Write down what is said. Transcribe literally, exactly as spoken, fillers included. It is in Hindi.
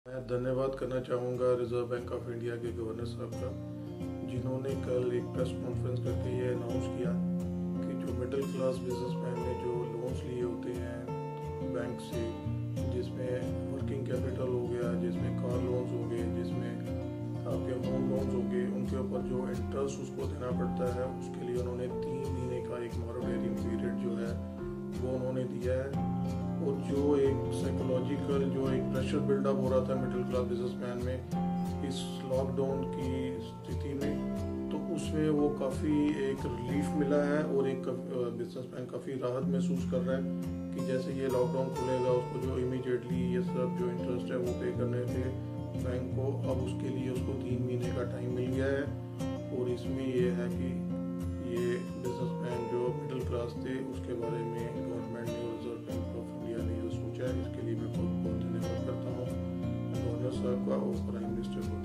मैं धन्यवाद करना चाहूँगा रिजर्व बैंक ऑफ इंडिया के गवर्नर साहब का, जिन्होंने कल एक प्रेस कॉन्फ्रेंस करके ये अनाउंस किया कि जो मिडिल क्लास बिजनेसमैन ने जो लोन्स लिए होते हैं बैंक से, जिसमें वर्किंग कैपिटल हो गया, जिसमें कार लोन्स हो गए, जिसमें आपके होम लोन्स हो गए, उनके ऊपर जो इंटरेस्ट उसको देना पड़ता है, उसके लिए उन्होंने तीन महीने का एक मॉरेटोरियम पीरियड जो है वो उन्होंने दिया है। और जो एक साइकोलॉजिकल जो एक प्रेशर बिल्डअप हो रहा था मिडिल क्लास बिजनेसमैन में इस लॉकडाउन की स्थिति में, तो उसमें वो काफ़ी एक रिलीफ मिला है और एक बिजनेसमैन काफ़ी राहत महसूस कर रहा है कि जैसे ये लॉकडाउन खुलेगा उसको जो इमीडिएटली ये सब जो इंटरेस्ट है वो पे करने थे बैंक को, अब उसके लिए उसको तीन महीने का टाइम मिल गया है। और इसमें ये है कि ये बिजनेसमैन जो मिडिल क्लास थे उसके बारे में गवर्नमेंट ने, रिजर्व बैंक ऑफ इंडिया ने जो सोचा है, इसके लिए मैं बहुत बहुत धन्यवाद करता हूँ गवर्नर साहब का और प्राइम मिनिस्टर को।